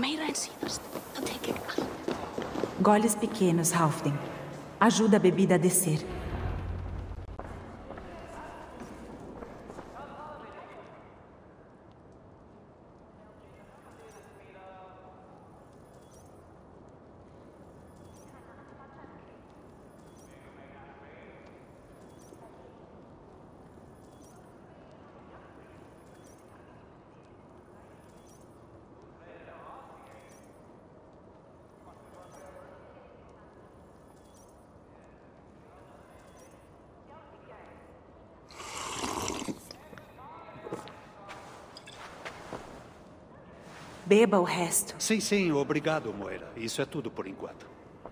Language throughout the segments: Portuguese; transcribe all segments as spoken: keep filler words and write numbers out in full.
meira en síðast. Það tekir allt. Goles pequenos, Halfdan. Ajuda a bebida a descer. Beba o resto. Sim, sim, obrigado, Moira. Isso é tudo por enquanto.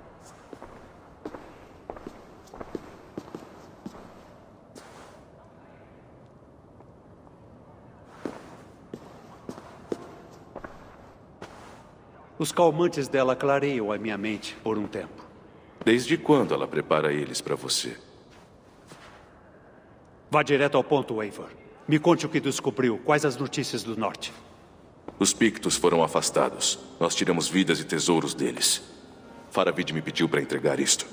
Os calmantes dela clareiam a minha mente por um tempo. Desde quando ela prepara eles para você? Vá direto ao ponto, Eivor. Me conte o que descobriu. Quais as notícias do norte? Os Pictos foram afastados. Nós tiramos vidas e tesouros deles. Faravid me pediu para entregar isto.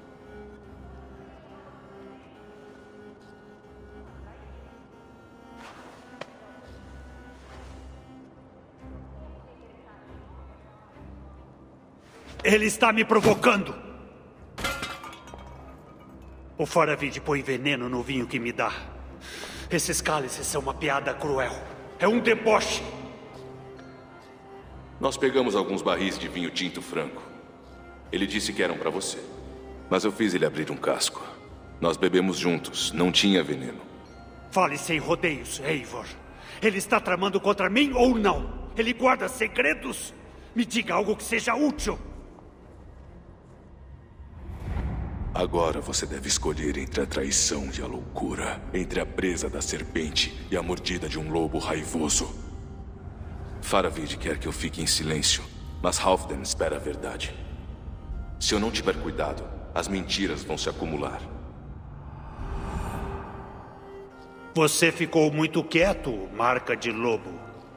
Ele está me provocando! O Faravid põe veneno no vinho que me dá. Esses cálices são uma piada cruel. É um deboche! Nós pegamos alguns barris de vinho tinto franco. Ele disse que eram para você. Mas eu fiz ele abrir um casco. Nós bebemos juntos. Não tinha veneno. Fale sem rodeios, Eivor. Ele está tramando contra mim ou não? Ele guarda segredos? Me diga algo que seja útil. Agora você deve escolher entre a traição e a loucura. Entre a presa da serpente e a mordida de um lobo raivoso. Faravid quer que eu fique em silêncio, mas Halfdan espera a verdade. Se eu não tiver cuidado, as mentiras vão se acumular. Você ficou muito quieto, marca de lobo.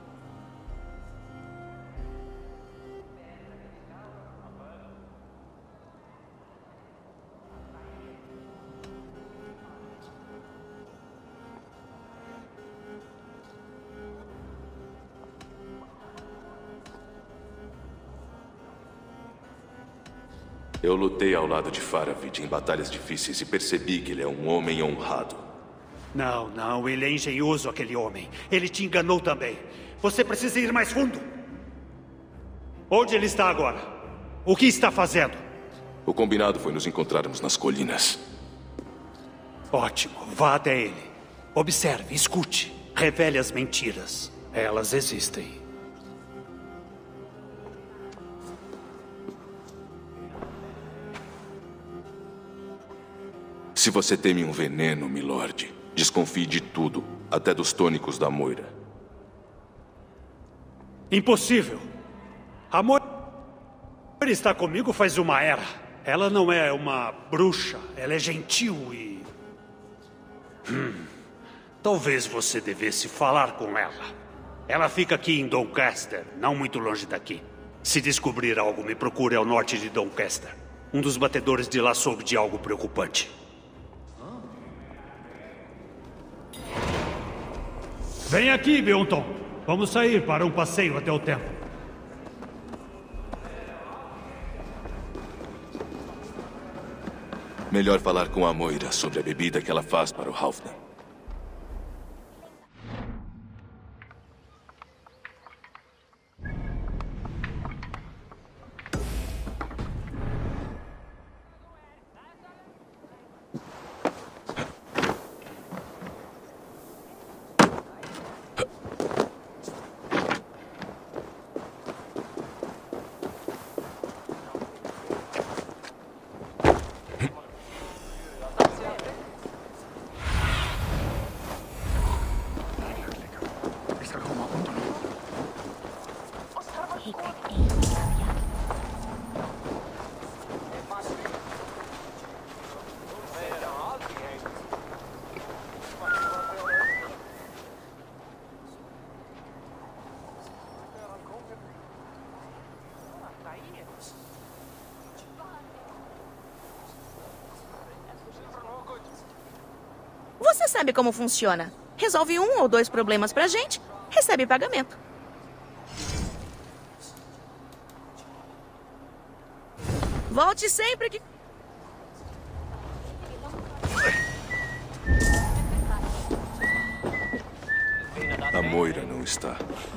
Eu lutei ao lado de Faravid em batalhas difíceis e percebi que ele é um homem honrado. Não, não, ele é engenhoso, aquele homem. Ele te enganou também. Você precisa ir mais fundo. Onde ele está agora? O que está fazendo? O combinado foi nos encontrarmos nas colinas. Ótimo, vá até ele. Observe, escute. Revele as mentiras. Elas existem. Se você teme um veneno, milord, desconfie de tudo, até dos tônicos da Moira. Impossível. A Moira está comigo faz uma era. Ela não é uma bruxa, ela é gentil e... Hum, talvez você devesse falar com ela. Ela fica aqui em Doncaster, não muito longe daqui. Se descobrir algo, me procure ao norte de Doncaster. Um dos batedores de lá soube de algo preocupante. Vem aqui, Beonton. Vamos sair para um passeio até o templo. Melhor falar com a Moira sobre a bebida que ela faz para o Halfdan. sabe como funciona. Resolve um ou dois problemas pra gente, recebe pagamento. Volte sempre que... A Moira não está.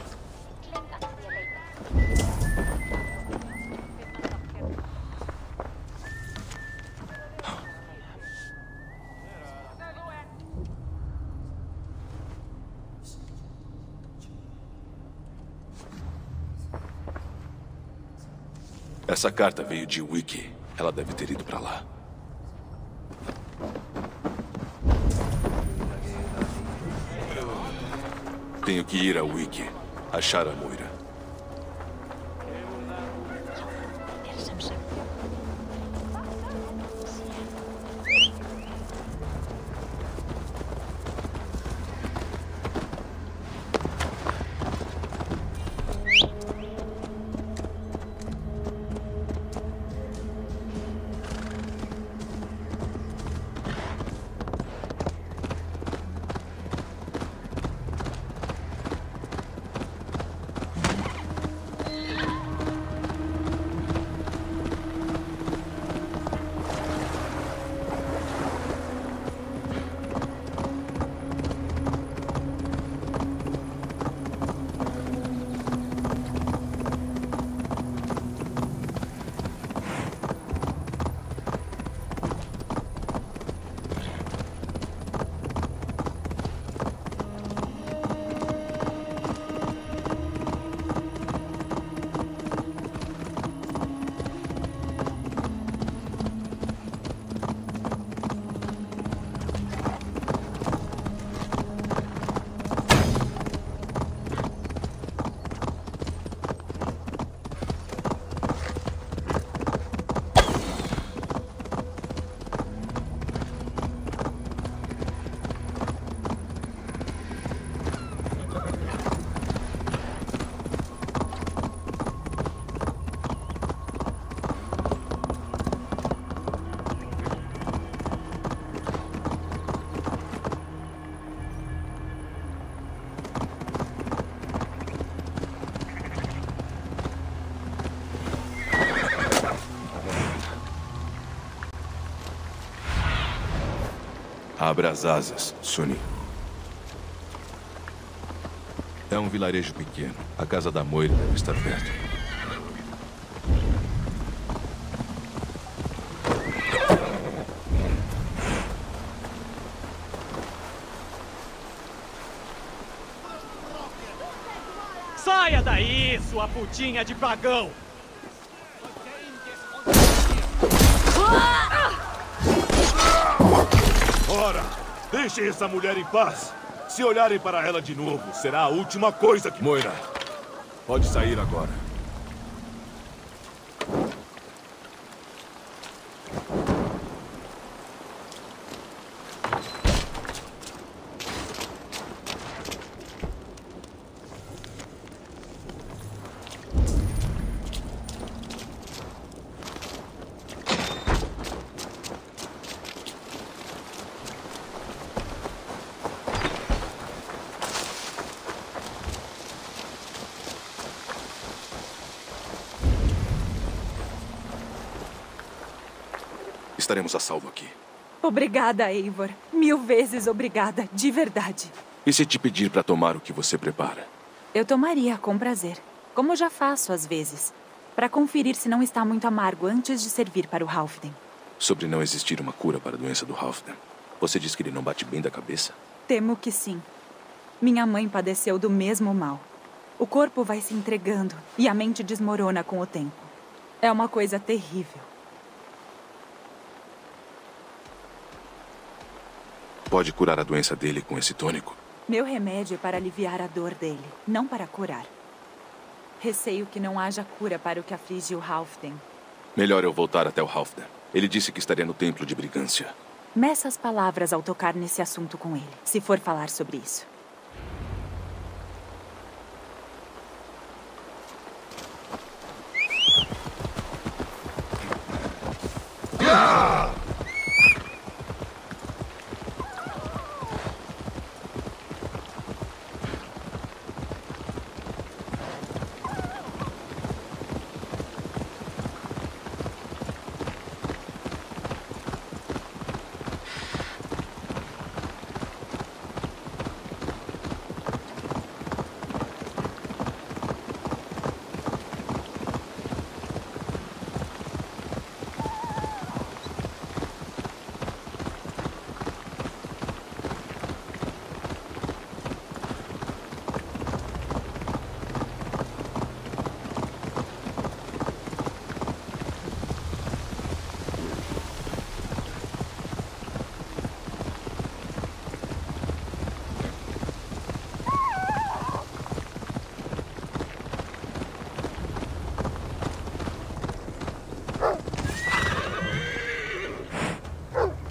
Essa carta veio de Wiki. Ela deve ter ido pra lá. Tenho que ir a Wiki. Achar a Moira. Abra as asas, Sunny. É um vilarejo pequeno. A casa da Moira deve estar perto. Saia daí, sua putinha de pagão! Ora, deixem essa mulher em paz. Se olharem para ela de novo, será a última coisa que... Moira, pode sair agora. Estaremos a salvo aqui. Obrigada, Eivor. Mil vezes obrigada, de verdade. E se te pedir para tomar o que você prepara? Eu tomaria com prazer, como já faço às vezes, para conferir se não está muito amargo antes de servir para o Halfdan. Sobre não existir uma cura para a doença do Halfdan, você diz que ele não bate bem da cabeça? Temo que sim. Minha mãe padeceu do mesmo mal. O corpo vai se entregando e a mente desmorona com o tempo. É uma coisa terrível. Pode curar a doença dele com esse tônico? Meu remédio é para aliviar a dor dele, não para curar. Receio que não haja cura para o que aflige o Halfdan. Melhor eu voltar até o Halfdan. Ele disse que estaria no templo de Brigância. Meça as palavras ao tocar nesse assunto com ele, se for falar sobre isso.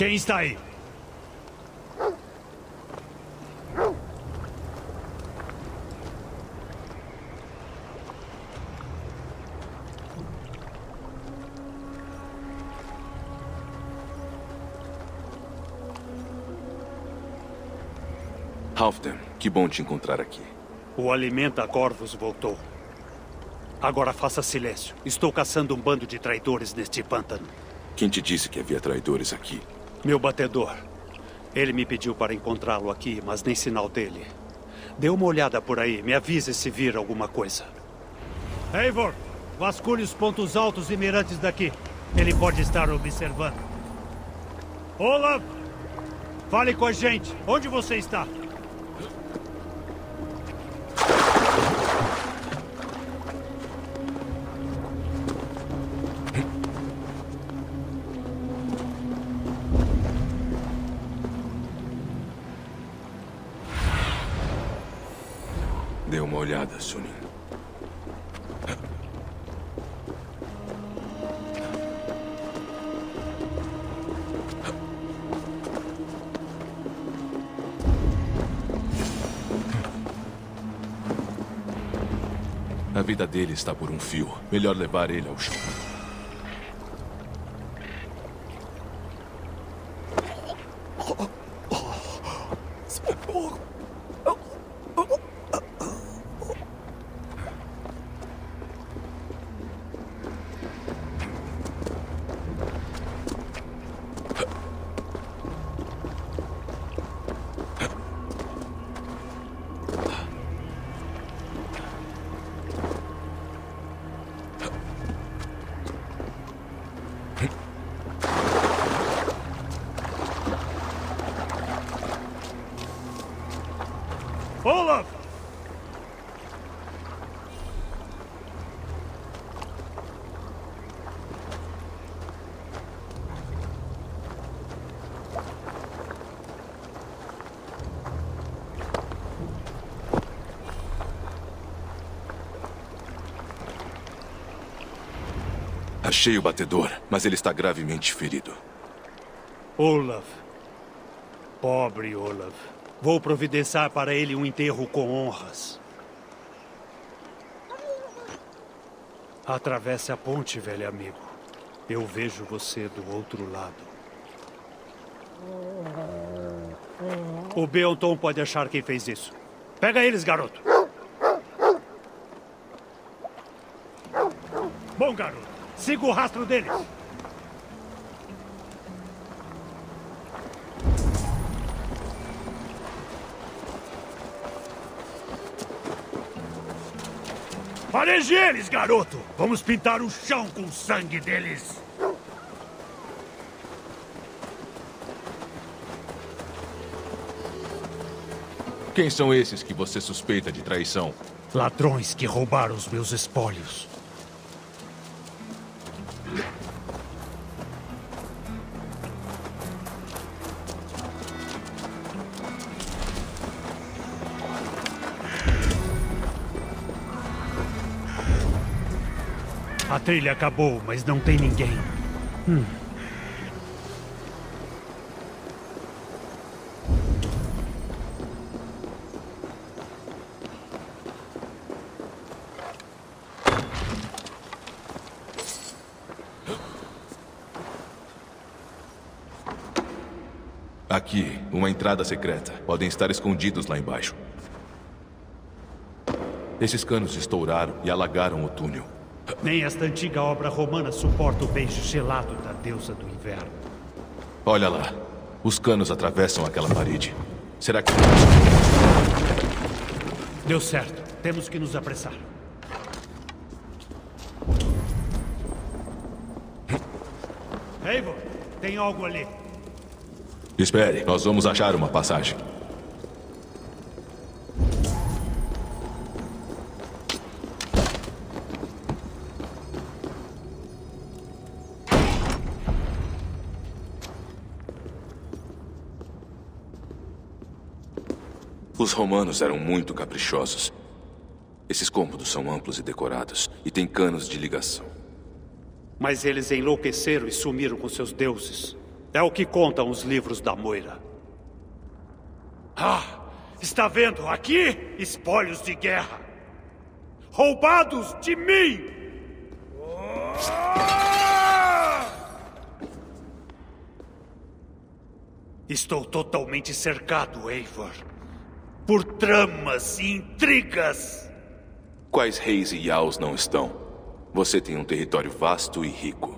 Quem está aí? Halfdan, que bom te encontrar aqui. O Alimenta-Corvos voltou. Agora faça silêncio. Estou caçando um bando de traidores neste pântano. Quem te disse que havia traidores aqui? Meu batedor. Ele me pediu para encontrá-lo aqui, mas nem sinal dele. Dê uma olhada por aí. Me avise se vir alguma coisa. Eivor, vasculhe os pontos altos e mirantes daqui. Ele pode estar observando. Olaf! Fale com a gente. Onde você está? Dê uma olhada, Sunin. A vida dele está por um fio. Melhor levar ele ao chão. Olaf! Achei o batedor, mas ele está gravemente ferido. Olaf. Pobre Olaf. Vou providenciar para ele um enterro com honras. Atravesse a ponte, velho amigo. Eu vejo você do outro lado. O Beonton pode achar quem fez isso. Pega eles, garoto. Bom, garoto. Siga o rastro deles. Fareje eles, garoto! Vamos pintar o chão com o sangue deles! Quem são esses que você suspeita de traição? Ladrões que roubaram os meus espólios. A trilha acabou, mas não tem ninguém. Hum. Aqui, uma entrada secreta. Podem estar escondidos lá embaixo. Esses canos estouraram e alagaram o túnel. Nem esta antiga obra romana suporta o beijo gelado da deusa do inverno. Olha lá. Os canos atravessam aquela parede. Será que... Deu certo. Temos que nos apressar. Eivor, tem algo ali. Espere, nós vamos achar uma passagem. Os romanos eram muito caprichosos. Esses cômodos são amplos e decorados, e têm canos de ligação. Mas eles enlouqueceram e sumiram com seus deuses. É o que contam os livros da Moira. Ah, está vendo? Aqui, espólios de guerra. Roubados de mim! Estou totalmente cercado, Eivor. Por tramas e intrigas. Quais reis e Yaos não estão? Você tem um território vasto e rico.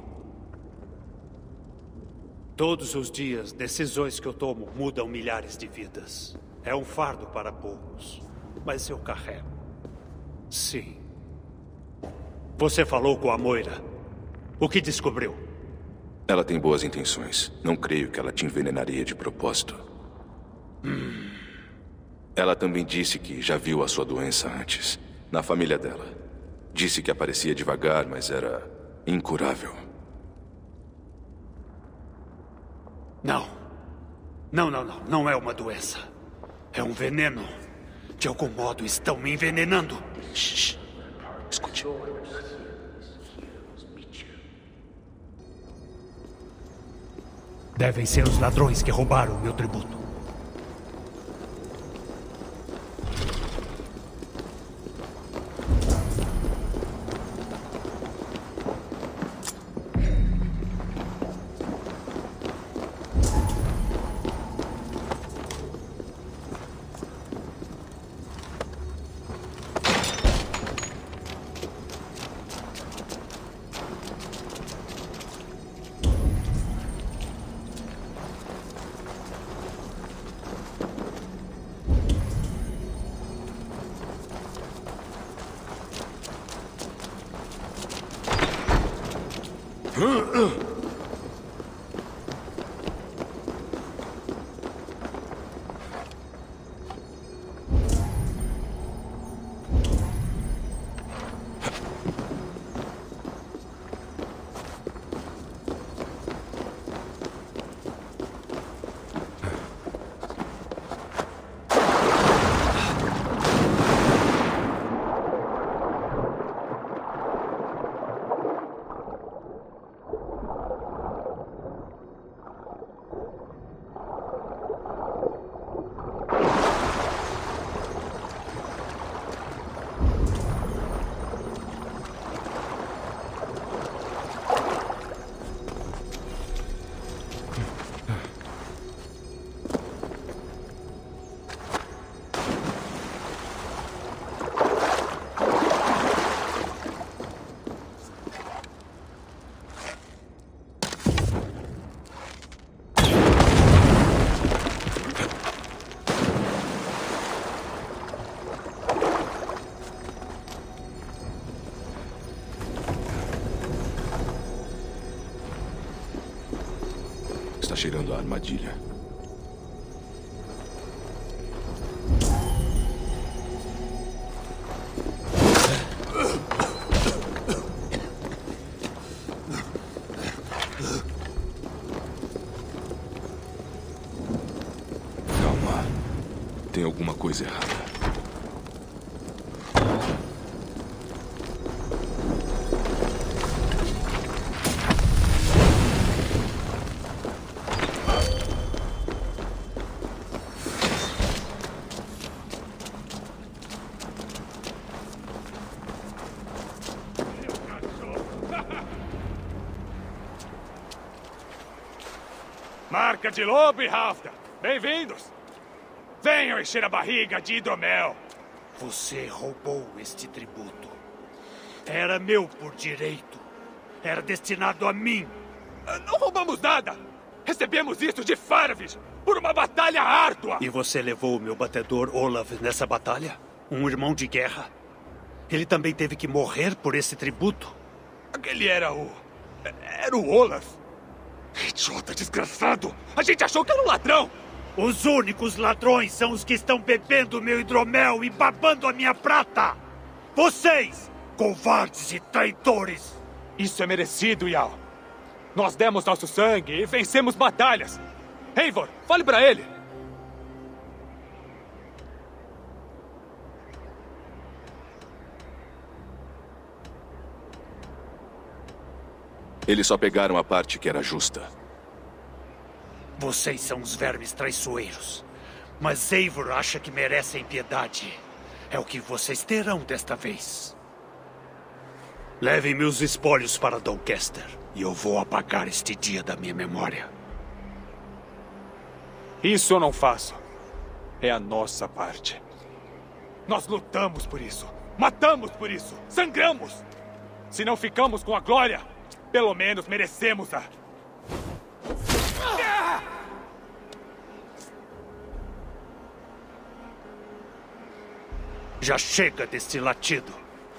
Todos os dias, decisões que eu tomo mudam milhares de vidas. É um fardo para poucos, mas eu carrego. Sim. Você falou com a Moira. O que descobriu? Ela tem boas intenções. Não creio que ela te envenenaria de propósito. Hum. Ela também disse que já viu a sua doença antes, na família dela. Disse que aparecia devagar, mas era incurável. Não. Não, não, não. Não é uma doença. É um veneno. De algum modo estão me envenenando. Shh. Escute. Devem ser os ladrões que roubaram meu tributo. Está cheirando a armadilha. Calma. Tem alguma coisa errada. Marca de lobo e Halfdan. Bem-vindos. Venham encher a barriga de hidromel. Você roubou este tributo. Era meu por direito. Era destinado a mim. Não roubamos nada. Recebemos isso de Faravid por uma batalha árdua. E você levou o meu batedor Olaf nessa batalha? Um irmão de guerra? Ele também teve que morrer por esse tributo? Aquele era o... Era o Olaf. Idiota desgraçado! A gente achou que era um ladrão! Os únicos ladrões são os que estão bebendo meu hidromel e babando a minha prata! Vocês, covardes e traidores! Isso é merecido, Yao. Nós demos nosso sangue e vencemos batalhas. Eivor, fale pra ele! Eles só pegaram a parte que era justa. Vocês são os vermes traiçoeiros. Mas Eivor acha que merecem piedade. É o que vocês terão desta vez. Levem meus espólios para Doncaster. E eu vou apagar este dia da minha memória. Isso eu não faço. É a nossa parte. Nós lutamos por isso. Matamos por isso. Sangramos. Se não ficamos com a glória, pelo menos merecemos-a. Já chega desse latido.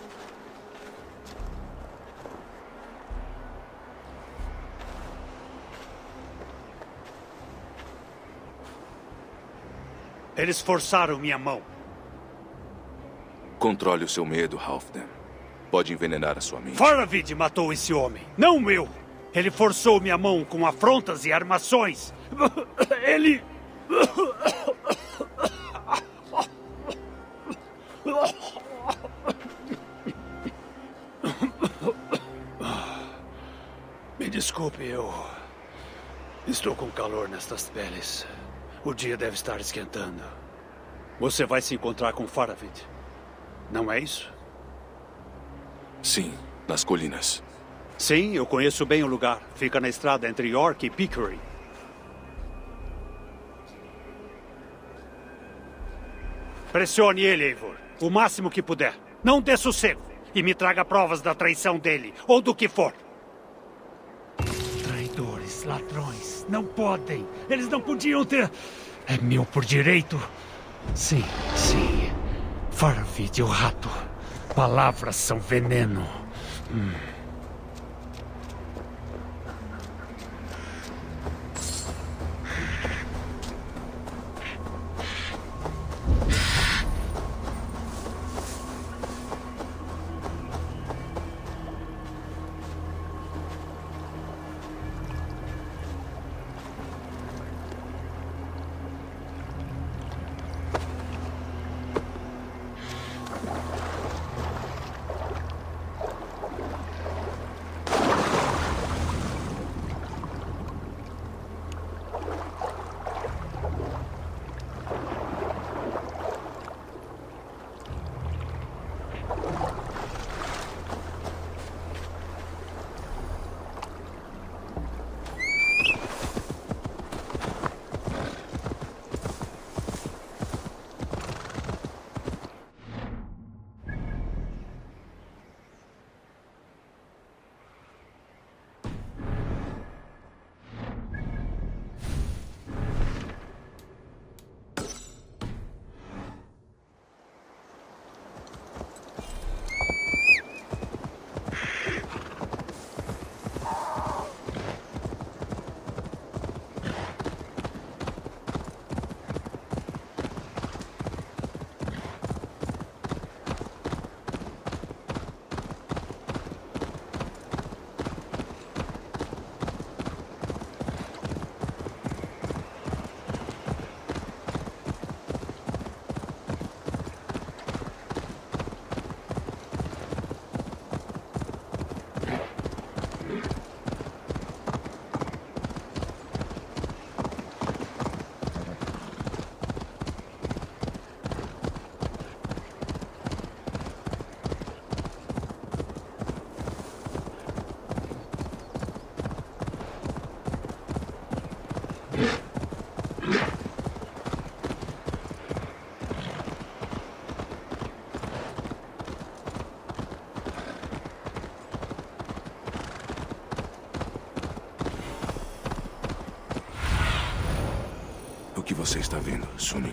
Eles forçaram minha mão. Controle o seu medo, Halfdan. Pode envenenar a sua mente. Faravid matou esse homem, não eu. Ele forçou minha mão com afrontas e armações. Ele... Me desculpe, eu... estou com calor nestas peles. O dia deve estar esquentando. Você vai se encontrar com Faravid. Não é isso? Sim, nas colinas. Sim, eu conheço bem o lugar. Fica na estrada entre York e Pickering. Pressione ele, Eivor. O máximo que puder. Não dê sossego. E me traga provas da traição dele. Ou do que for. Traidores, ladrões. Não podem. Eles não podiam ter... É meu por direito. Sim, sim. Faravid, o rato. Palavras são veneno. Hum. O que você está vendo, Sumin?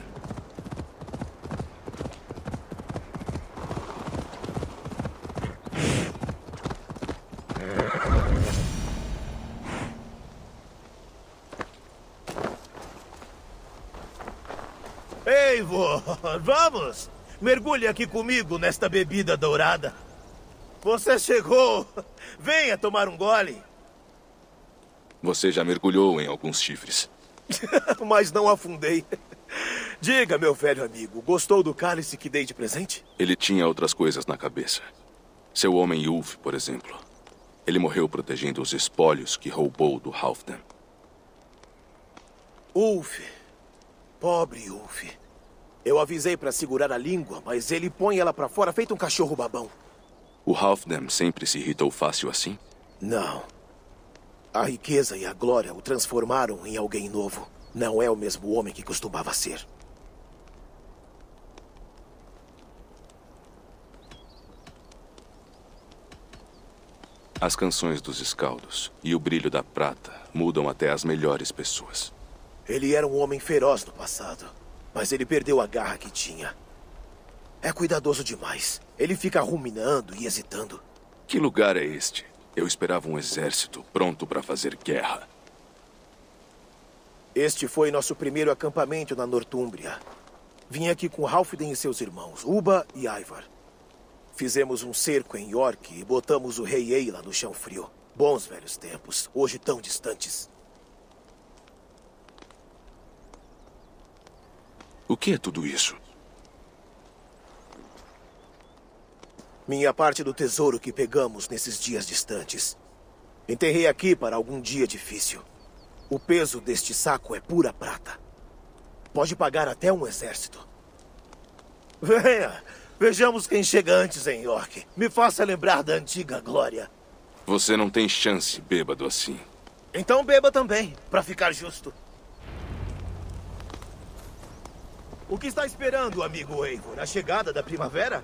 Eivor, vamos! Mergulhe aqui comigo nesta bebida dourada. Você chegou! Venha tomar um gole. Você já mergulhou em alguns chifres. Mas não afundei. Diga, meu velho amigo, gostou do cálice que dei de presente? Ele tinha outras coisas na cabeça. Seu homem Ulf, por exemplo. Ele morreu protegendo os espólios que roubou do Halfdan. Ulf. Pobre Ulf. Eu avisei pra segurar a língua, mas ele põe ela pra fora feito um cachorro babão. O Halfdan sempre se irritou fácil assim? Não. A riqueza e a glória o transformaram em alguém novo. Não é o mesmo homem que costumava ser. As canções dos escaldos e o brilho da prata mudam até as melhores pessoas. Ele era um homem feroz no passado, mas ele perdeu a garra que tinha. É cuidadoso demais. Ele fica ruminando e hesitando. Que lugar é este? Eu esperava um exército pronto para fazer guerra. Este foi nosso primeiro acampamento na Nortúmbria. Vim aqui com Halfdan e seus irmãos, Ubba e Ivar. Fizemos um cerco em York e botamos o rei Eila no chão frio. Bons velhos tempos, hoje tão distantes. O que é tudo isso? Minha parte do tesouro que pegamos nesses dias distantes. Enterrei aqui para algum dia difícil. O peso deste saco é pura prata. Pode pagar até um exército. Venha! Vejamos quem chega antes em York. Me faça lembrar da antiga glória. Você não tem chance, bêbado assim. Então beba também, para ficar justo. O que está esperando, amigo Eivor? A chegada da primavera?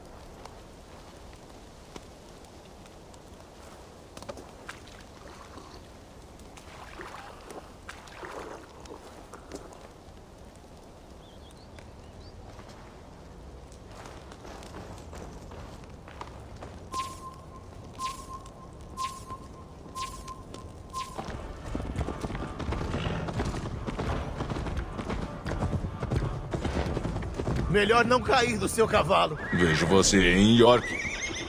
Melhor não cair do seu cavalo. Vejo você em York.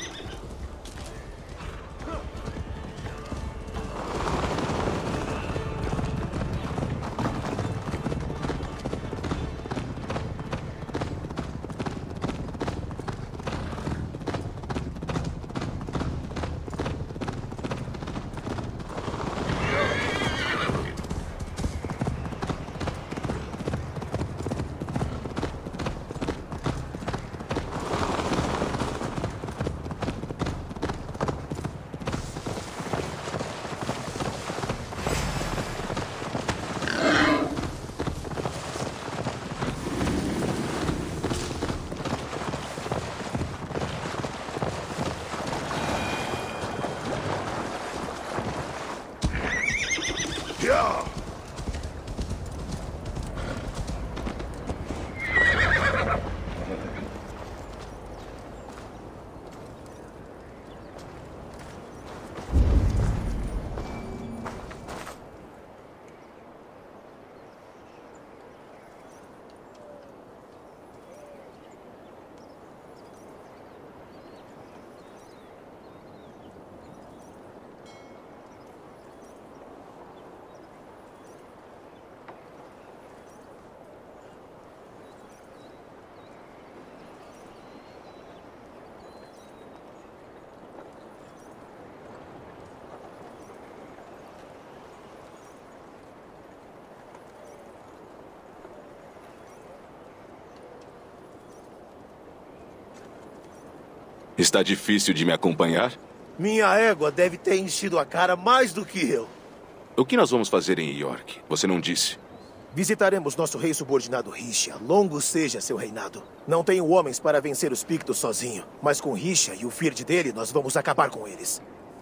Está difícil de me acompanhar? Minha égua deve ter enchido a cara mais do que eu. O que nós vamos fazer em York? Você não disse. Visitaremos nosso rei subordinado Risha. Longo seja seu reinado. Não tenho homens para vencer os Pictos sozinho, mas com Risha e o Firde dele, nós vamos acabar com eles.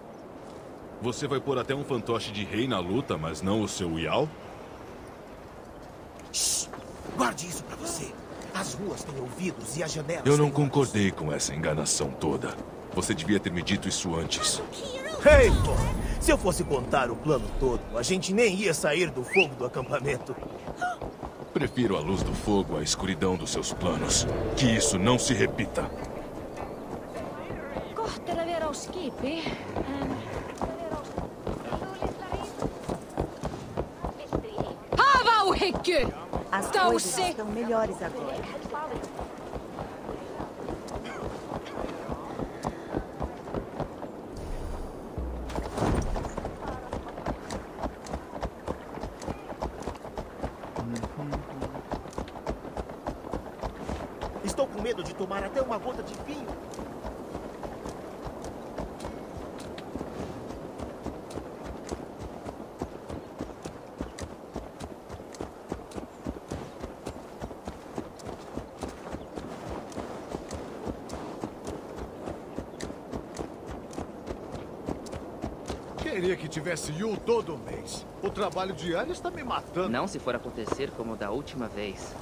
Você vai pôr até um fantoche de rei na luta, mas não o seu Ial? Shhh! Guarde isso pra você. As ruas têm ouvidos e as janelas... Eu não têm concordei com essa enganação toda. Você devia ter me dito isso antes. Ei, pô! Se eu fosse contar o plano todo, a gente nem ia sair do fogo do acampamento. Prefiro a luz do fogo à escuridão dos seus planos. Que isso não se repita. As coisas estão melhores agora. Estou com medo de tomar até uma gota de vinho. Queria que tivesse Yu todo mês. O trabalho diário está me matando. Não se for acontecer como da última vez.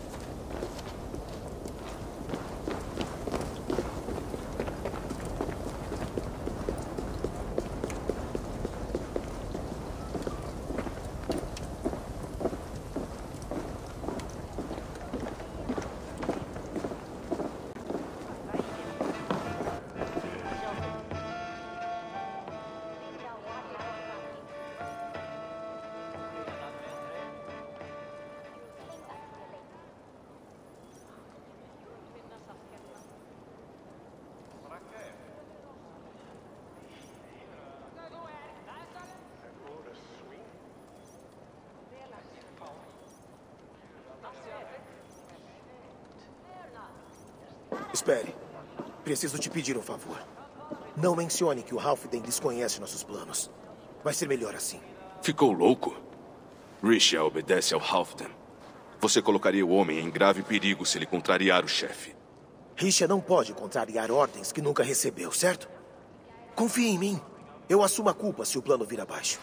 Espere. Preciso te pedir um favor. Não mencione que o Halfdan desconhece nossos planos. Vai ser melhor assim. Ficou louco? Risha obedece ao Halfdan. Você colocaria o homem em grave perigo se ele contrariar o chefe. Risha não pode contrariar ordens que nunca recebeu, certo? Confie em mim. Eu assumo a culpa se o plano vir abaixo.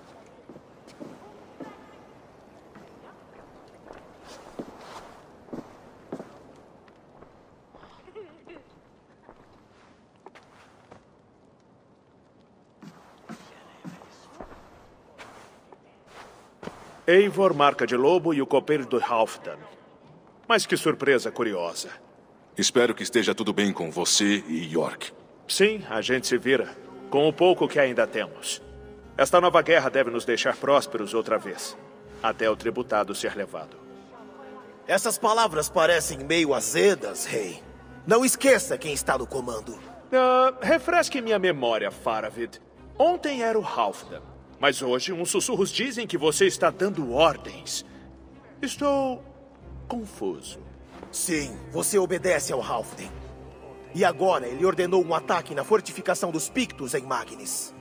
Eivor, Marca de Lobo e o copeiro do Halfdan. Mas que surpresa curiosa. Espero que esteja tudo bem com você e York. Sim, a gente se vira. Com o pouco que ainda temos. Esta nova guerra deve nos deixar prósperos outra vez. Até o tributado ser levado. Essas palavras parecem meio azedas, rei. Não esqueça quem está no comando. Uh, refresque minha memória, Faravid. Ontem era o Halfdan. Mas hoje, uns sussurros dizem que você está dando ordens. Estou confuso. Sim, você obedece ao Halfdan. E agora ele ordenou um ataque na fortificação dos Pictos em Magnis.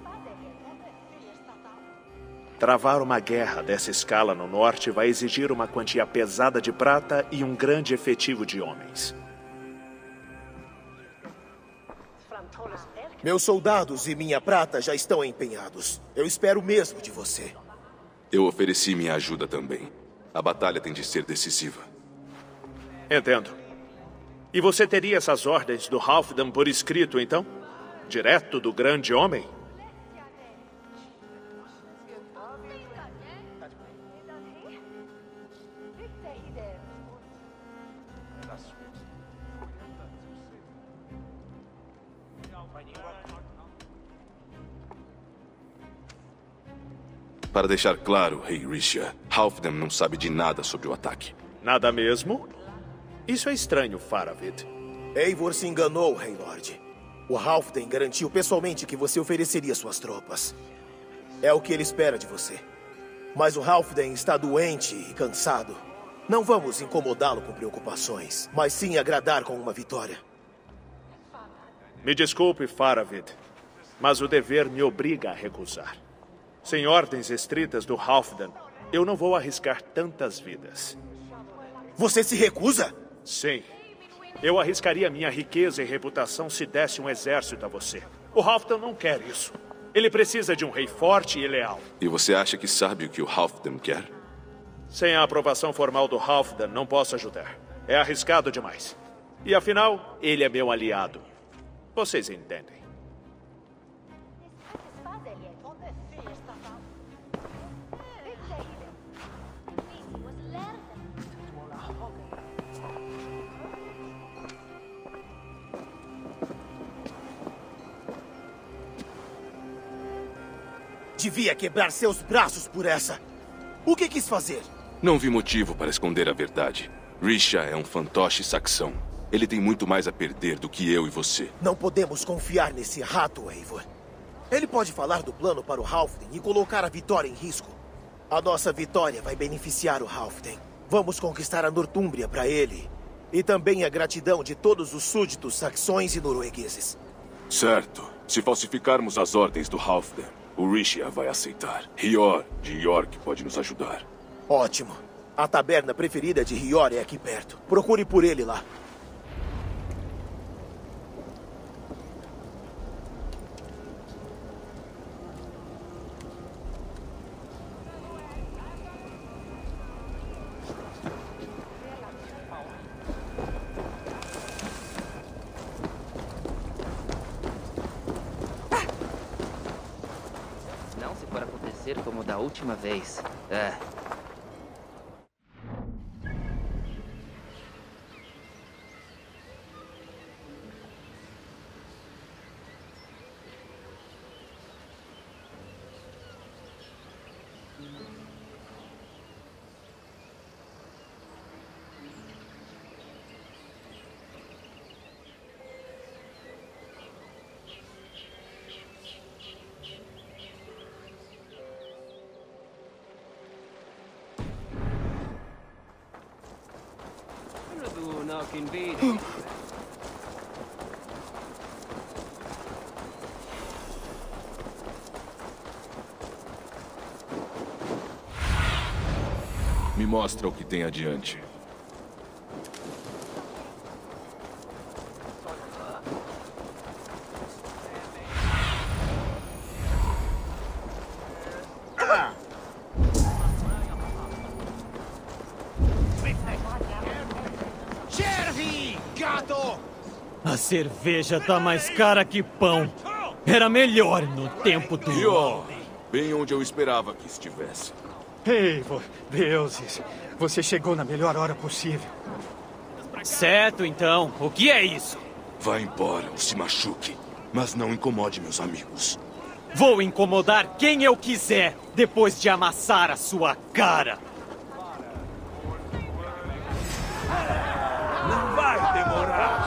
Travar uma guerra dessa escala no norte vai exigir uma quantia pesada de prata e um grande efetivo de homens. Meus soldados e minha prata já estão empenhados. Eu espero mesmo de você. Eu ofereci minha ajuda também. A batalha tem de ser decisiva. Entendo. E você teria essas ordens do Halfdan por escrito, então? Direto do grande homem? Para deixar claro, Rei Risha, Halfdan não sabe de nada sobre o ataque. Nada mesmo? Isso é estranho, Faravid. Eivor se enganou, Rei Lorde. O Halfdan garantiu pessoalmente que você ofereceria suas tropas. É o que ele espera de você. Mas o Halfdan está doente e cansado. Não vamos incomodá-lo com preocupações, mas sim agradar com uma vitória. Me desculpe, Faravid, mas o dever me obriga a recusar. Sem ordens estritas do Halfdan, eu não vou arriscar tantas vidas. Você se recusa? Sim. Eu arriscaria minha riqueza e reputação se desse um exército a você. O Halfdan não quer isso. Ele precisa de um rei forte e leal. E você acha que sabe o que o Halfdan quer? Sem a aprovação formal do Halfdan, não posso ajudar. É arriscado demais. E afinal, ele é meu aliado. Vocês entendem. Devia quebrar seus braços por essa. O que quis fazer? Não vi motivo para esconder a verdade. Risha é um fantoche saxão. Ele tem muito mais a perder do que eu e você. Não podemos confiar nesse rato, Eivor. Ele pode falar do plano para o Halfdan e colocar a vitória em risco. A nossa vitória vai beneficiar o Halfdan. Vamos conquistar a Nortúmbria para ele. E também a gratidão de todos os súditos saxões e noruegueses. Certo. Se falsificarmos as ordens do Halfdan, o Rishia vai aceitar. Hyor, de York, pode nos ajudar. Ótimo. A taberna preferida de Hyor é aqui perto. Procure por ele lá. Não se for acontecer como da última vez. É. Me mostra o que tem adiante. A cerveja tá mais cara que pão. Era melhor no tempo do... Hyor, bem onde eu esperava que estivesse. Eivor, deuses, você chegou na melhor hora possível. Certo, então. O que é isso? Vá embora ou se machuque, mas não incomode meus amigos. Vou incomodar quem eu quiser, depois de amassar a sua cara. Não vai demorar.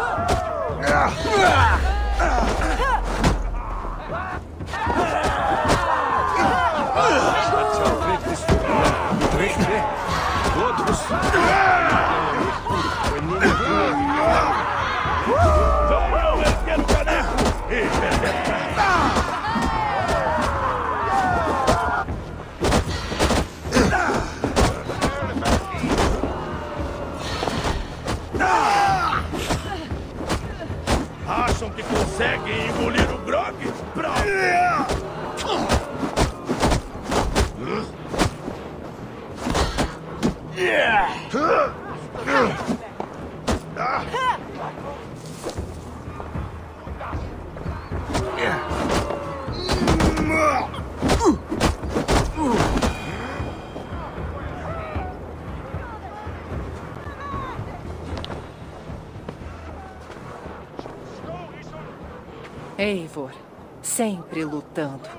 Acham que conseguem engolir o Grog? Pronto! Eivor, sempre lutando.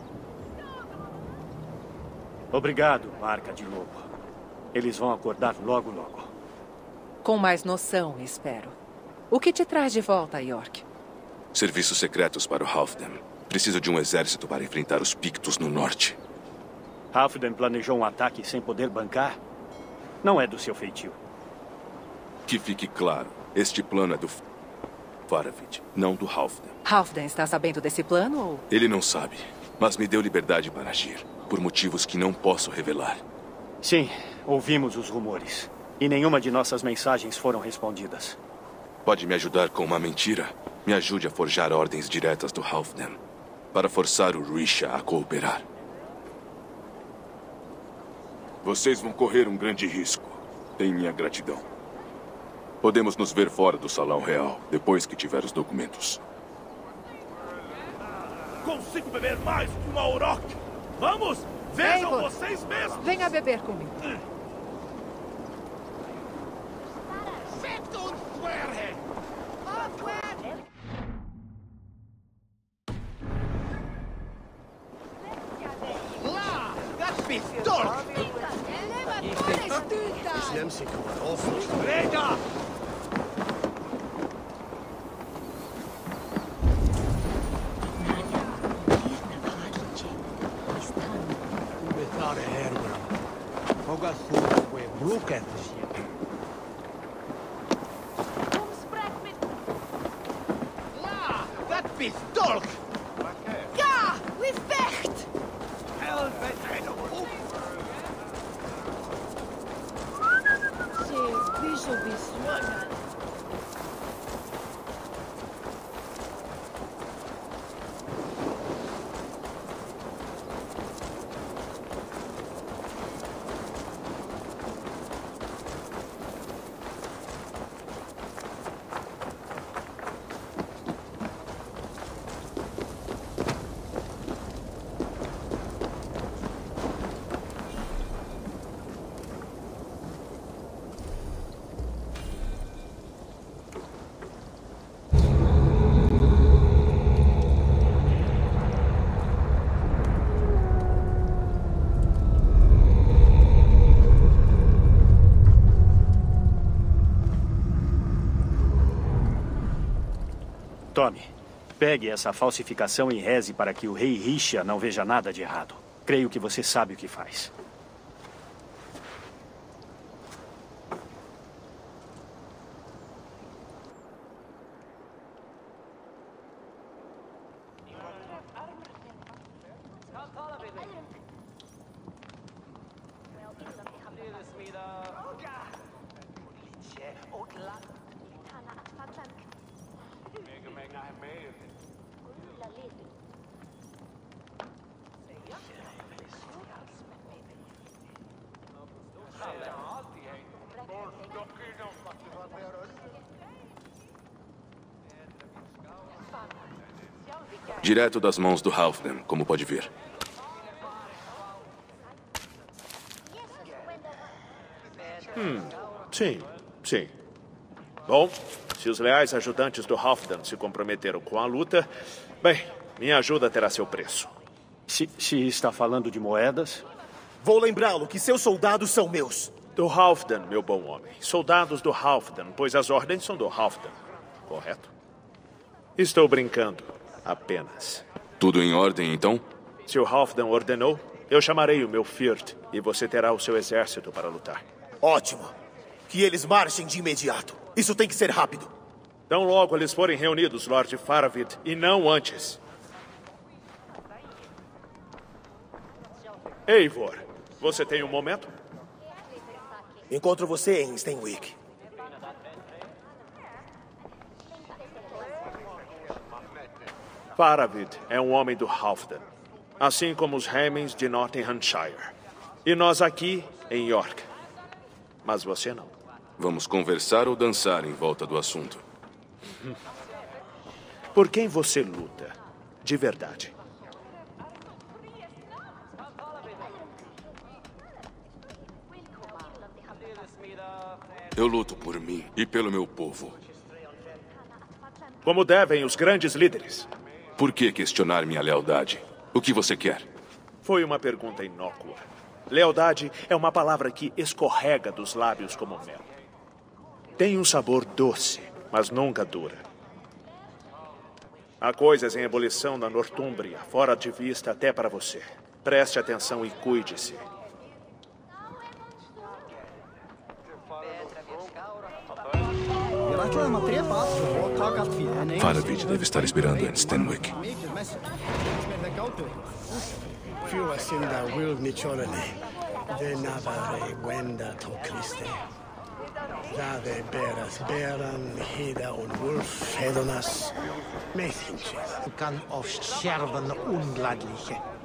Obrigado, Arca de Lobo. Eles vão acordar logo, logo. Com mais noção, espero. O que te traz de volta, York? Serviços secretos para o Halfdan. Preciso de um exército para enfrentar os Pictos no norte. Halfdan planejou um ataque sem poder bancar? Não é do seu feitio. Que fique claro, este plano é do Faravid, não do Halfdan. Halfdan está sabendo desse plano ou... Ele não sabe, mas me deu liberdade para agir, por motivos que não posso revelar. Sim, ouvimos os rumores. E nenhuma de nossas mensagens foram respondidas. Pode me ajudar com uma mentira? Me ajude a forjar ordens diretas do Halfdan, para forçar o Rishia a cooperar. Vocês vão correr um grande risco. Tem minha gratidão. Podemos nos ver fora do Salão Real, depois que tiver os documentos. Consigo beber mais que uma Auroch! Vamos! Vejam Eivor, vocês mesmos! venha beber comigo. Rega! look at the ship. La, dat bist dolk! Ja, we vecht! Helvet en op! Ze, bishop is zwanger. Tome, pegue essa falsificação e reze para que o rei Risha não veja nada de errado. Creio que você sabe o que faz. Direto das mãos do Halfdan, como pode ver. Hum, sim, sim. Bom, se os leais ajudantes do Halfdan se comprometeram com a luta, bem, minha ajuda terá seu preço. Se, se está falando de moedas? Vou lembrá-lo que seus soldados são meus. Do Halfdan, meu bom homem. Soldados do Halfdan, pois as ordens são do Halfdan. Correto? Estou brincando. Apenas. Tudo em ordem, então? Se o Halfdan ordenou, eu chamarei o meu Firth e você terá o seu exército para lutar. Ótimo. Que eles marchem de imediato. Isso tem que ser rápido. Tão logo eles forem reunidos, Lord Faravid, e não antes. Eivor, você tem um momento? Encontro você em Stenwick. Faravid é um homem do Halfdan, assim como os Hemmings de Nottinghamshire. E nós aqui em York. Mas você não. Vamos conversar ou dançar em volta do assunto? Por quem você luta? De verdade. Eu luto por mim e pelo meu povo. Como devem os grandes líderes. Por que questionar minha lealdade? O que você quer? Foi uma pergunta inócua. Lealdade é uma palavra que escorrega dos lábios como mel. Tem um sabor doce, mas nunca dura. Há coisas em ebulição na Nortúmbria, fora de vista até para você. Preste atenção e cuide-se. Faravid deve estar esperando em Stenwick. Fyvasinda Wilnichorene, Venavare Wenda Tokriste. Dade Beras Beran, Hida und Wolf, Hedonas, Mädchenchen. Kan auf Scherben Ungleidliche.